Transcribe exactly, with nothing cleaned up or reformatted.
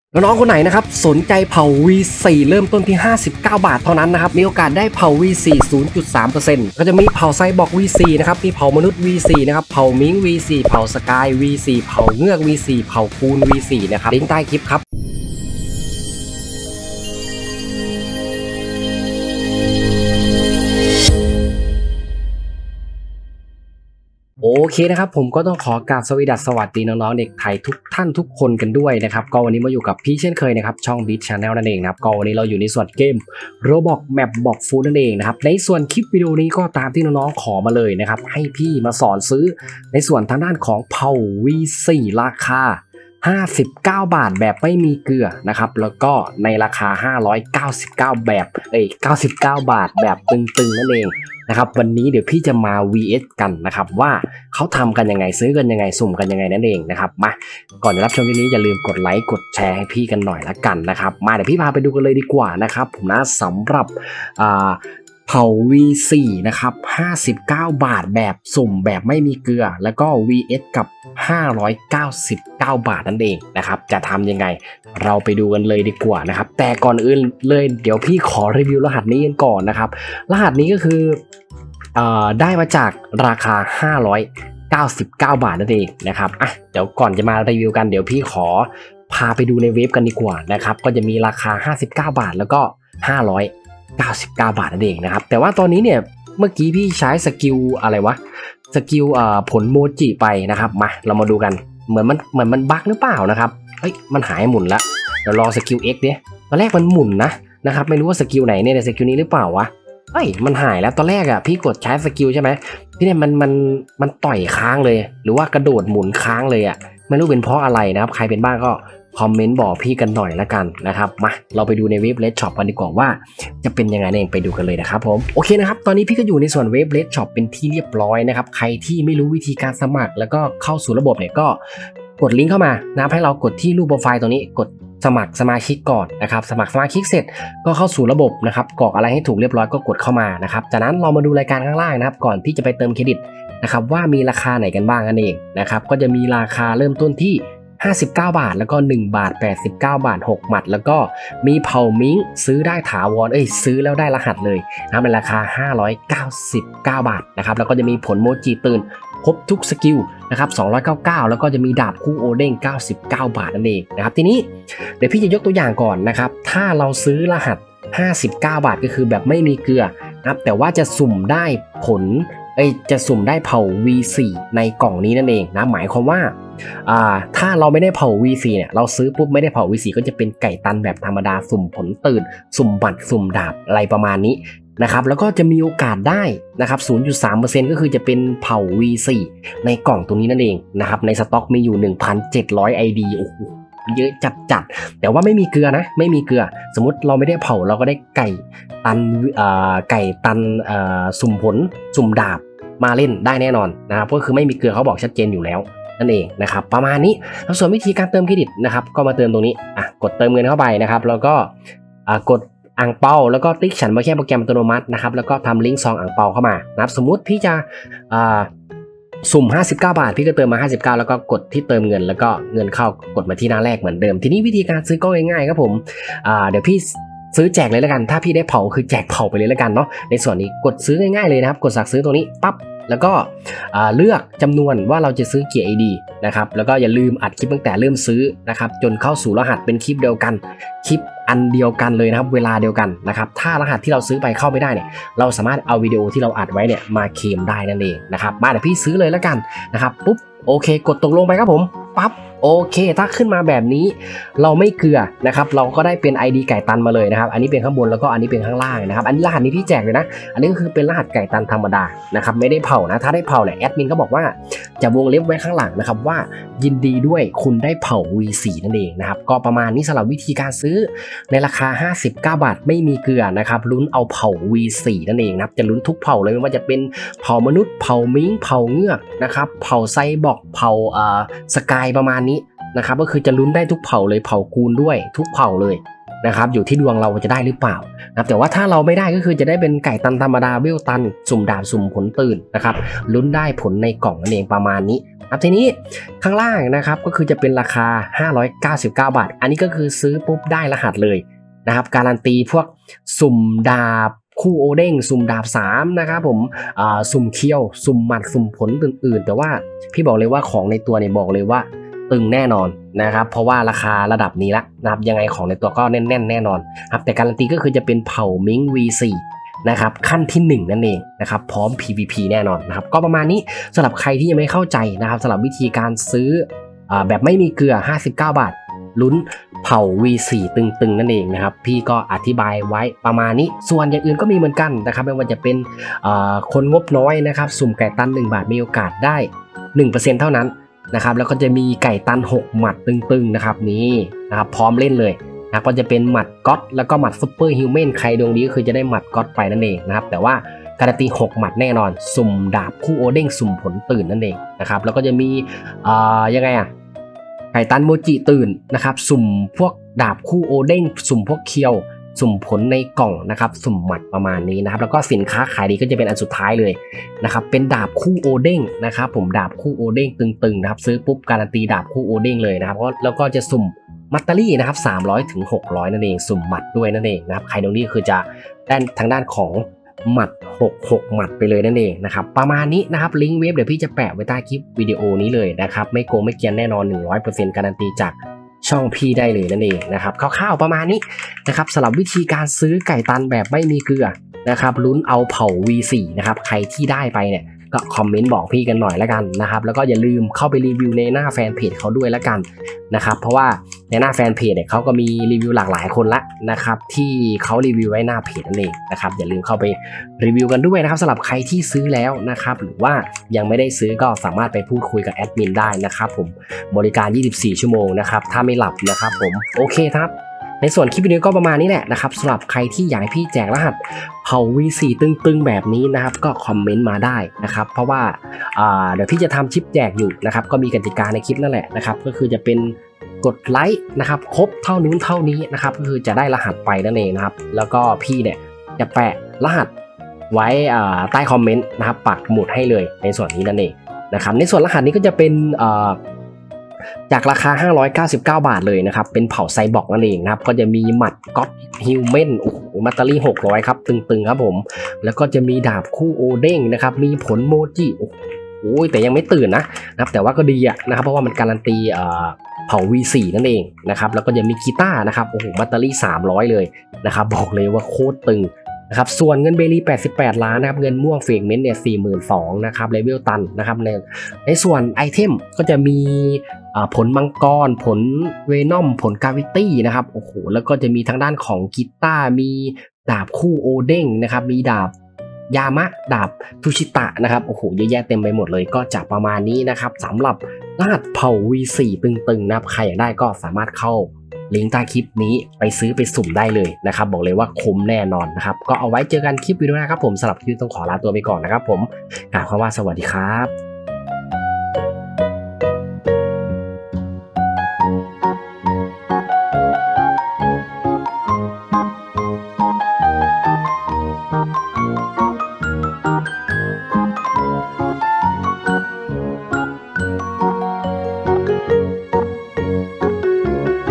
น้องๆคนไหนนะครับสนใจเผ่า วี โฟร์ เริ่มต้นที่ห้าสิบเก้าบาทเท่านั้นนะครับมีโอกาสได้เผ่า วี โฟร์ ศูนย์จุดสามเปอร์เซ็นต์ ก็จะมีเผ่าไซบอร์ก วี โฟร์ นะครับมีเผ่ามนุษย์ วี โฟร์ นะครับเผ่ามิง วี โฟร์ เผ่าสกาย วี โฟร์ เผ่าเงือก วี โฟร์ เผ่าคูน วี โฟร์ นะครับลิงก์ใต้คลิปครับโอเคนะครับผมก็ต้องขอกราบสวัสดีน้องๆเด็กไทยทุกท่านทุกคนกันด้วยนะครับก็วันนี้มาอยู่กับพี่เช่นเคยนะครับช่อง Beat Channel นั่นเองนะครับก็วันนี้เราอยู่ในส่วนเกม Roblox Map บอกฟูดนั่นเองนะครับในส่วนคลิปวิดีโอนี้ก็ตามที่น้องๆขอมาเลยนะครับให้พี่มาสอนซื้อในส่วนทางด้านของเผ่า วี โฟร์ ราคาห้าสิบเก้าบาทแบบไม่มีเกลือนะครับแล้วก็ในราคาห้าร้อยเก้าสิบเก้าแบบเอ้ยเก้าสิบเก้าบาทแบบตึงๆนั่นเองนะครับวันนี้เดี๋ยวพี่จะมา วี เอส กันนะครับว่าเขาทำกันยังไงซื้อกันยังไงสุ่มกันยังไงนั่นเองนะครับมาก่อนจะรับชมวิดีโอนี้อย่าลืมกดไลค์กดแชร์ให้พี่กันหน่อยละกันนะครับมาเดี๋ยวพี่พาไปดูกันเลยดีกว่านะครับผมนะสำหรับอ่าเผ่า วี โฟร์ นะครับห้าสิบเก้าบาทแบบสุ่มแบบไม่มีเกลือแล้วก็ วี เอส กับห้าร้อยเก้าสิบเก้าบาทนั่นเองนะครับจะทำยังไงเราไปดูกันเลยดีกว่านะครับแต่ก่อนอื่นเลยเดี๋ยวพี่ขอรีวิวรหัสนี้กันก่อนนะครับรหัสนี้ก็คือเอ่อได้มาจากราคาห้าร้อยเก้าสิบเก้าบาทนั่นเองนะครับอ่ะเดี๋ยวก่อนจะมารีวิวกันเดี๋ยวพี่ขอพาไปดูในเว็บกันดีกว่านะครับก็จะมีราคาห้าสิบเก้าบาทแล้วก็ห้าร้อยเก้าสิบเก้าบาทนั่นเองนะครับแต่ว่าตอนนี้เนี่ยเมื่อกี้พี่ใช้สกิลอะไรวะสกิลเอ่อผลโมจิไปนะครับมาเรามาดูกันเหมือนมันเหมือนมันบั๊กหรือเปล่านะครับเฮ้ยมันหายหมุนแล้วเดี๋ยวลองสกิล X ดิตอนแรกมันหมุนนะนะครับไม่รู้ว่าสกิลไหนเนี่ยสกิลนี้หรือเปล่าวะเฮ้ยมันหายแล้วตอนแรกอ่ะพี่กดใช้สกิลใช่ไหมพี่เนี่ยมันมันมันต่อยค้างเลยหรือว่ากระโดดหมุนค้างเลยอ่ะไม่รู้เป็นเพราะอะไรนะครับใครเป็นบ้างก็คอมเมนต์บอกพี่กันหน่อยละกันนะครับมาเราไปดูในเว็บ Red Shop กันดีกว่าว่าจะเป็นยังไงเองไปดูกันเลยนะครับผมโอเคนะครับตอนนี้พี่ก็อยู่ในส่วนเว็บ Red Shop เป็นที่เรียบร้อยนะครับใครที่ไม่รู้วิธีการสมัครแล้วก็เข้าสู่ระบบเนี่ยก็กดลิงก์เข้ามานะครับให้เรากดที่รูปโปรไฟล์ตรงนี้กดสมัครสมาชิกก่อนนะครับสมัครสมาชิกเสร็จก็เข้าสู่ระบบนะครับกรอกอะไรให้ถูกเรียบร้อยก็กดเข้ามานะครับจากนั้นเรามาดูรายการข้างล่างนะครับก่อนที่จะไปเติมเครดิตนะครับว่ามีราคาไหนกันบ้างนั่นเองนะครับก็จะมีราคาเริ่มต้นที่ห้าสิบเก้าบาทแล้วก็หนึ่งบาทแปดสิบเก้าบาทหกหมัดแล้วก็มีเผ่ามิงซื้อได้ถาวรเอ้ยซื้อแล้วได้รหัสเลยนะในราคาห้าร้อยเก้าสิบเก้าบาทนะครับแล้วก็จะมีผลโมจิตื่นครบทุกสกิลนะครับสองร้อยเก้าสิบเก้าแล้วก็จะมีดาบคู่โอเด้งเก้าสิบเก้าบาทนั่นเองนะครับทีนี้เดี๋ยวพี่จะยกตัวอย่างก่อนนะครับถ้าเราซื้อรหัสห้าสิบเก้าบาทก็คือแบบไม่มีเกลือนะครับแต่ว่าจะสุ่มได้ผลเอ้ยจะสุ่มได้เผ่า วี โฟร์ ในกล่องนี้นั่นเองนะหมายความว่าอ่าถ้าเราไม่ได้เผ่า วี โฟร์ เนี่ยเราซื้อปุ๊บไม่ได้เผ่า วี โฟร์ ก็จะเป็นไก่ตันแบบธรรมดาสุ่มผลตื่นสุ่มบัตรสุ่มดาบอะไรประมาณนี้นะครับแล้วก็จะมีโอกาสได้นะครับ ศูนย์จุดสามเปอร์เซ็นต์ ก็คือจะเป็นเผ่า วี โฟร์ ในกล่องตรงนี้นั่นเองนะครับในสต็อกมีอยู่ หนึ่งพันเจ็ดร้อย ไอ ดี โอ้โหเยอะจัดๆแต่ว่าไม่มีเกลือนะไม่มีเกลือสมมติเราไม่ได้เผาเราก็ได้ไก่ตันอ่าไก่ตันอ่าสุ่มผลสุ่มดาบมาเล่นได้แน่นอนนะครับก็คือไม่มีเกลือเขาบอกชัดเจนอยู่แล้วนั่นเองนะครับประมาณนี้แล้วส่วนวิธีการเติมเครดิตนะครับก็มาเติมตรงนี้อ่ะกดเติมเงินเข้าไปนะครับแล้วก็อ่ากดอ่างเปาแล้วก็ติ๊กฉันมาแค่โปรแกรมอัตโนมัตินะครับแล้วก็ทำลิงก์ซองอ่างเปาเข้ามานะครับสมมุติพี่จะอ่าสุ่มห้าสิบเก้าบาทพี่ก็เติมมาห้าสิบเก้าแล้วก็กดที่เติมเงินแล้วก็เงินเข้ากดมาที่หน้าแรกเหมือนเดิมทีนี้วิธีการซื้อก็ง่ายๆครับผมอ่าเดี๋ยวพี่ซื้อแจกเลยแล้วกันถ้าพี่ได้เผาคือแจกเผาไปเลยแล้วกันเนาะในส่วนนี้กดซื้อง่ายๆเลยนะครับกดสั่งซื้อตรงนี้ปั๊บแล้วก็เลือกจำนวนว่าเราจะซื้อกี่ ไอ ดี นะครับแล้วก็อย่าลืมอัดคลิปตั้งแต่เริ่มซื้อนะครับจนเข้าสู่รหัสเป็นคลิปเดียวกันคลิปอันเดียวกันเลยนะครับเวลาเดียวกันนะครับถ้ารหัสที่เราซื้อไปเข้าไม่ได้เนี่ยเราสามารถเอาวิดีโอที่เราอัดไว้เนี่ยมาเคลมได้นั่นเองนะครับมาเดี๋ยวพี่ซื้อเลยแล้วกันนะครับปุ๊บโอเคกดตกลงไปครับผมปั๊บโอเคถ้าขึ้นมาแบบนี้เราไม่เกลือนะครับเราก็ได้เป็น ไอ ดี ไก่ตันมาเลยนะครับอันนี้เป็นข้างบนแล้วก็อันนี้เป็นข้างล่างนะครับอันนี้รหัสนี้พี่แจกเลยนะอันนี้ก็คือเป็นรหัสไก่ตันธรรมดานะครับไม่ได้เผานะถ้าได้เผาเนี่ยแอดมินก็บอกว่าจะวงเล็บไว้ข้างหลังนะครับว่ายินดีด้วยคุณได้เผา วี โฟร์ นั่นเองนะครับก็ประมาณนี้สำหรับวิธีการซื้อในราคาห้าสิบเก้าบาทไม่มีเกลือนะครับลุ้นเอาเผา วี โฟร์ นั่นเองนะครับจะลุ้นทุกเผาเลยไม่ว่าจะเป็นเผามนุษย์เผามิงเผาเงือกนะครับเผาไซบอร์กเผาอ่าสกายประมาณนี้นะครับก็คือจะลุ้นได้ทุกเผ่าเลยเผ่ากูนด้วยทุกเผ่าเลยนะครับอยู่ที่ดวงเราจะได้หรือเปล่านะครับแต่ว่าถ้าเราไม่ได้ก็คือจะได้เป็นไก่ตันธรรมดาเวลตันสุ่มดาบสุ่มผลตื่นนะครับลุ้นได้ผลในกล่องนั่นเองประมาณนี้ครับทีนี้ข้างล่างนะครับก็คือจะเป็นราคาห้าร้อยเก้าสิบเก้าบาทอันนี้ก็คือซื้อปุ๊บได้รหัสเลยนะครับการันตีพวกสุ่มดาบคู่โอเด้งสุ่มดาบสามนะครับผมสุ่มเคี้ยวสุ่มหมัดสุ่มผลอื่นๆแต่ว่าพี่บอกเลยว่าของในตัวเนี่ยบอกเลยว่าตึงแน่นอนนะครับเพราะว่าราคาระดับนี้ละนะครับยังไงของในตัวก็แน่นๆแน่นอนครับแต่การันตีก็คือจะเป็นเผ่ามิง วี โฟร์ นะครับขั้นที่หนึ่งนั่นเองนะครับพร้อม พี วี พี แน่นอนนะครับก็ประมาณนี้สำหรับใครที่ยังไม่เข้าใจนะครับสำหรับวิธีการซื้อแบบไม่มีเกลือห้าสิบเก้าบาทลุ้นเผ่า วี โฟร์ ตึงๆนั่นเองนะครับพี่ก็อธิบายไว้ประมาณนี้ส่วนอย่างอื่นก็มีเหมือนกันนะครับไม่ว่าจะเป็นคนงบน้อยนะครับสุ่มไก่ตันหนึ่งบาทมีโอกาสได้ หนึ่งเปอร์เซ็นต์ เท่านั้นนะครับแล้วก็จะมีไก่ตันหกหมัดตึงๆนะครับนี้นะครับพร้อมเล่นเลยนะก็จะเป็นหมัดก๊อตแล้วก็หมัดซุปเปอร์ฮิวแมนใครดวงดีก็คือจะได้หมัดก๊อตไปนั่นเองนะครับแต่ว่าการันตีหกหมัดแน่นอนสุ่มดาบคู่โอเด้งสุ่มผลตื่นนั่นเองนะครับแล้วก็จะมีอ่ายังไงอ่ะไก่ตันโมจิตื่นนะครับสุ่มพวกดาบคู่โอเด้งสุ่มพวกเคียวสุ่มผลในกล่องนะครับสุ่มหมัดประมาณนี้นะครับแล้วก็สินค้าขายดีก็จะเป็นอันสุดท้ายเลยนะครับเป็นดาบคู่โอเด้งนะครับผมดาบคู่โอเด้งตึงๆนะครับซื้อปุ๊บการันตีดาบคู่โอเด้งเลยนะครับแล้วก็จะสุ่มมัตเตอรี่นะครับสามร้อยถึงหกร้อยนั่นเองสุ่มหมัดด้วยนั่นเองนะครับใครตรงนี้คือจะด้านทางด้านของหมัดหก หกหมัดไปเลยนั่นเองนะครับประมาณนี้นะครับลิงก์เว็บเดี๋ยวพี่จะแปะไว้ใต้คลิปวิดีโอนี้เลยนะครับไม่โกงไม่เกียนแน่นอน หนึ่งร้อยเปอร์เซ็นต์ การันตีจากช่องพี่ได้เลยนั่นเองนะครับคร่าวๆประมาณนี้นะครับสำหรับวิธีการซื้อไก่ตันแบบไม่มีเกลือนะครับลุ้นเอาเผ่า วี โฟร์ นะครับใครที่ได้ไปเนี่ยก็คอมเมนต์บอกพี่กันหน่อยแล้วกันนะครับแล้วก็อย่าลืมเข้าไปรีวิวในหน้าแฟนเพจเขาด้วยแล้วกันนะครับเพราะว่าในหน้าแฟนเพจเนี่ยเขาก็มีรีวิวหลากหลายคนละนะครับที่เขารีวิวไว้หน้าเพจนั่นเองนะครับอย่าลืมเข้าไปรีวิวกันด้วยนะครับสำหรับใครที่ซื้อแล้วนะครับหรือว่ายังไม่ได้ซื้อก็สามารถไปพูดคุยกับแอดมินได้นะครับผมบริการยี่สิบสี่ชั่วโมงนะครับถ้าไม่หลับนะครับผมโอเคครับในส่วนคลิปวิดีโอก็ประมาณนี้แหละนะครับสำหรับใครที่อยากให้พี่แจกรหัสเผ่า วี โฟร์ ตึงๆแบบนี้นะครับก็คอมเมนต์มาได้นะครับเพราะว่าเดี๋ยวพี่จะทำชิปแจกอยู่นะครับก็มีกติกาในคลิปนั่นแหละนะครับก็คือจะเป็นกดไลค์นะครับครบเท่านู้นเท่านี้นะครับก็คือจะได้รหัสไปนั่นเองนะครับแล้วก็พี่เนี่ยจะแปะรหัสไว้ใต้คอมเมนต์นะครับปักหมุดให้เลยในส่วนนี้นั่นเองนะครับในส่วนรหัสนี้ก็จะเป็นจากราคาห้าร้อยเก้าสิบเก้าบาทเลยนะครับเป็นเผ่าไซบอร์กนั่นเองนะครับก็จะมีหมัดก็อตฮิวแมนโอ้โหมัตเตอรี่หกร้อยครับตึงๆครับผมแล้วก็จะมีดาบคู่โอเด้งนะครับมีผลโมจิโอ้โหแต่ยังไม่ตื่นนะนะครับแต่ว่าก็ดีอะนะครับเพราะว่ามันการันตีเผ่า วี โฟร์ นั่นเองนะครับแล้วก็จะมีกีตาร์นะครับโอ้โหมัตเตอรี่สามร้อยเลยนะครับบอกเลยว่าโคตรตึงนะครับส่วนเงินเบลีแปดสิบแปดล้านนะครับเงินม่วงเฟกเมนต์เนี่ย สี่หมื่นสองพัน นะครับเลเวลตันนะครับในในส่วนไอเทมก็จะมีผลมังกรผลเวนอมผลกาวิตี้นะครับโอ้โหแล้วก็จะมีทางด้านของกีตาร์มีดาบคู่โอเด้งนะครับมีดาบยามะดาบทูชิตะนะครับโอ้โหเยอะแยะเต็มไปหมดเลยก็จะประมาณนี้นะครับสำหรับรหัสเผ่า วี โฟร์ ตึงๆนะครับใครอยากได้ก็สามารถเข้าลิงก์ใต้คลิปนี้ไปซื้อไปสุ่มได้เลยนะครับบอกเลยว่าคุ้มแน่นอนนะครับก็เอาไว้เจอกันคลิปวิดีโอนะครับผมสำหรับคลิปต้องขอลาตัวไปก่อนนะครับผมกล่าวคำว่าสวัสดีครับ